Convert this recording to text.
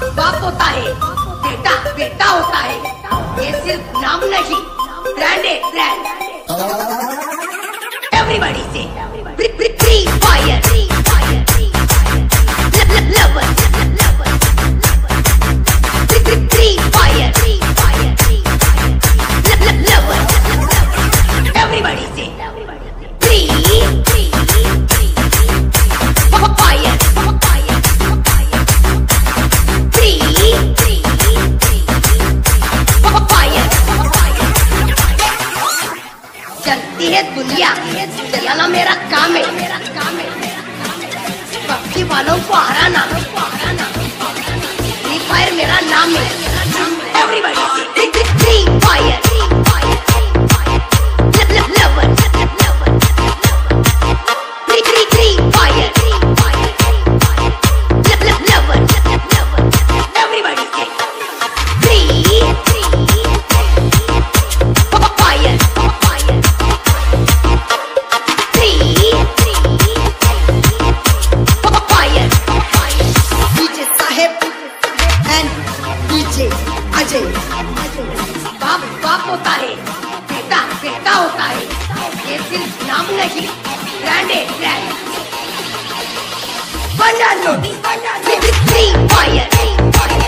बाप होता है, बेटा बेटा होता है। ये सिर्फ नाम नहीं, ब्रांड है, ब्रांड। एवरीबॉडी से Free Fire, lover, Free Fire, lover. Everybody से फ्री फायर, चलती है दुनिया, चलाना मेरा काम है, मेरा काम है। पक्षी वालों को हराना, फ्री फायर मेरा नाम है। Everybody Free Fire, lover, Free Fire, lover. Everybody से फ्री फायर, अजय। बाप बाप होता है, बेटा बेटा होता है। ये सिर्फ नाम नहीं, ब्रांड है, ब्रांड। बना लो फ्री फायर।